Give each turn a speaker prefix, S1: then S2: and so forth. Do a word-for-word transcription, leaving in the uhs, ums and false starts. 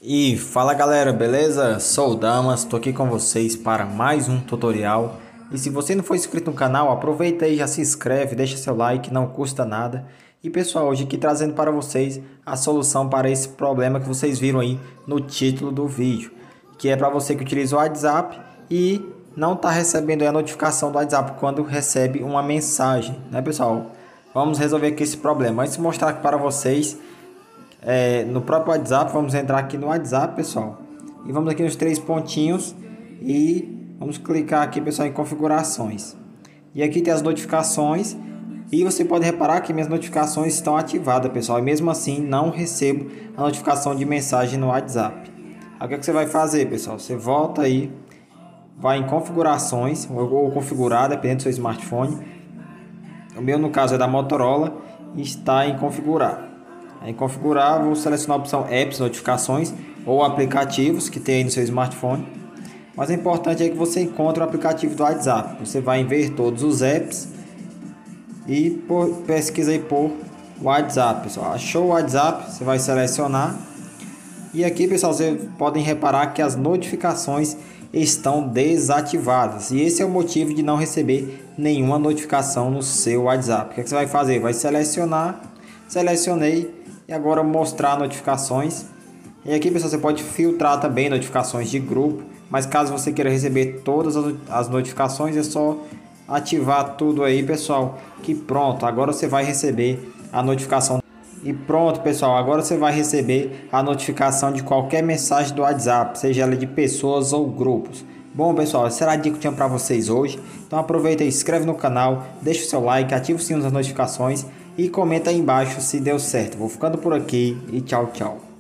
S1: E fala galera, beleza? Sou o Damas, tô aqui com vocês para mais um tutorial. E se você não for inscrito no canal, aproveita aí, já se inscreve, deixa seu like, não custa nada. E pessoal, hoje aqui trazendo para vocês a solução para esse problema que vocês viram aí no título do vídeo, que é para você que utiliza o WhatsApp e não está recebendo a notificação do WhatsApp quando recebe uma mensagem, né pessoal? Vamos resolver aqui esse problema. Antes de mostrar aqui para vocês É, no próprio WhatsApp, vamos entrar aqui no WhatsApp, pessoal, e vamos aqui nos três pontinhos e vamos clicar aqui, pessoal, em configurações. E aqui tem as notificações e você pode reparar que minhas notificações estão ativadas, pessoal, e mesmo assim não recebo a notificação de mensagem no WhatsApp. Aí, o que, é que você vai fazer, pessoal? Você volta aí, vai em configurações ou, ou configurar, dependendo do seu smartphone. O meu, no caso, é da Motorola e está em configurar. Em configurar, vou selecionar a opção apps, notificações ou aplicativos que tem aí no seu smartphone. Mas o importante é que você encontre o aplicativo do WhatsApp. Você vai em ver todos os apps e por, pesquisa aí por WhatsApp, pessoal. Achou o WhatsApp, você vai selecionar. E aqui, pessoal, vocês podem reparar que as notificações estão desativadas. E esse é o motivo de não receber nenhuma notificação no seu WhatsApp. O que, é que você vai fazer? Vai selecionar, selecionei. E agora mostrar notificações. E aqui, pessoal, você pode filtrar também notificações de grupo. Mas caso você queira receber todas as notificações, é só ativar tudo aí, pessoal. Que pronto, agora você vai receber a notificação. E pronto, pessoal, agora você vai receber a notificação de qualquer mensagem do WhatsApp, seja ela de pessoas ou grupos. Bom, pessoal, essa era a dica que eu tinha para vocês hoje. Então aproveita e se inscreve no canal, deixa o seu like, ativa o sininho das notificações e comenta aí embaixo se deu certo. Vou ficando por aqui e tchau, tchau.